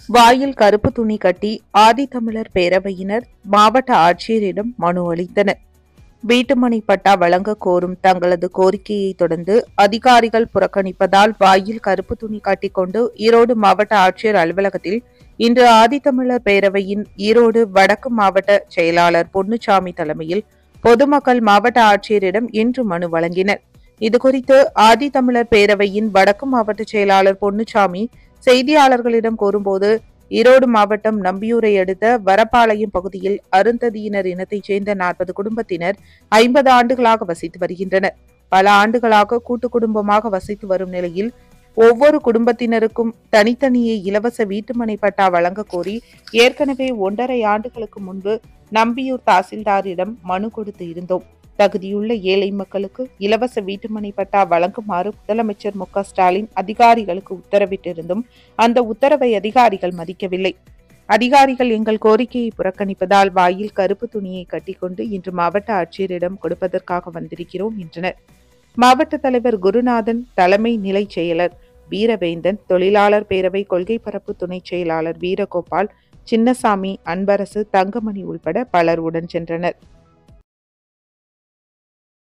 வாயில் கருப்பு துணி கட்டி ஆதித்தமிழர் பேரவையினர் மாவட்ட ஆட்சியரிடம் மனு அளித்தனர். வீட்டுமனை பட்டா வழங்க கோரும் தங்களது கோரிக்கையை தொடர்ந்து அதிகாரிகள் புறக்கணிப்பதால் வாயில் கருப்பு துணி கட்டிக்கொண்டு ஈரோடு மாவட்ட ஆட்சியர் அலுவலகத்தில் இன்று ஆதித்தமிழர் பேரவையின் ஈரோடு வடக்கு மாவட்ட செயலாளர் பொன்னுச்சாமி தலைமையில் பொதுமக்கள் மாவட்ட ஆட்சியரிடம் இன்று மனு வழங்கினர். இதுகுறித்து ஆதித்தமிழர் பேரவையின் வடக்கு மாவட்ட செயலாளர் பொன்னுச்சாமி செய்தியாளர்களிடம் கூறும்போது, ஈரோடு மாவட்டம் நம்பியூரை அடுத்த வரப்பாளையம் பகுதியில் அருந்ததியினர் இனத்தைச் சேர்ந்த 40 குடும்பத்தினர் 50 ஆண்டுகளாக வசித்து வருகின்றனர். பல ஆண்டுகளாக கூட்டு குடும்பமாக வசித்து வரும் நிலையில் ஒவ்வொரு குடும்பத்தினருக்கும் தனித்தனியே இலவச வீட்டுமனை பட்டா வழங்க கோரி ஏற்கனவே 1.5 ஆண்டுகளுக்கு முன்பு நம்பியூர் தாசில்தாரிடம் மனு கொடுத்து இருந்தோம். தகுதியுள்ள ஏழை மக்களுக்கு இலவச வீட்டுமனை பட்டா வழங்குமாறு முதலமைச்சர் மு.க.ஸ்டாலின் அதிகாரிகளுக்கு உத்தரவிட்டிருந்தும் அந்த உத்தரவை அதிகாரிகள் மதிக்கவில்லை. அதிகாரிகள் எங்கள் கோரிக்கையை புறக்கணிப்பதால் வாயில் கருப்பு துணியை கட்டிக்கொண்டு இன்று மாவட்ட ஆட்சியரிடம் கொடுப்பதற்காக வந்திருக்கிறோம் என்றனர். மாவட்ட தலைவர் குருநாதன், தலைமை நிலை செயலர் வீரவேந்தன், தொழிலாளர் பேரவை கொள்கை பரப்பு துணை செயலாளர் வீரகோபால், சின்னசாமி, அன்பரசு, தங்கமணி உள்பட பலர் உடன் சென்றனர்.